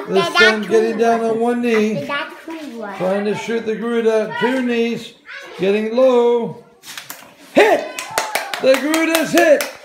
This son getting down on one knee. That's cool. Trying to shoot the Garuda. 2 knees. Getting low. Hit! The Garuda's hit!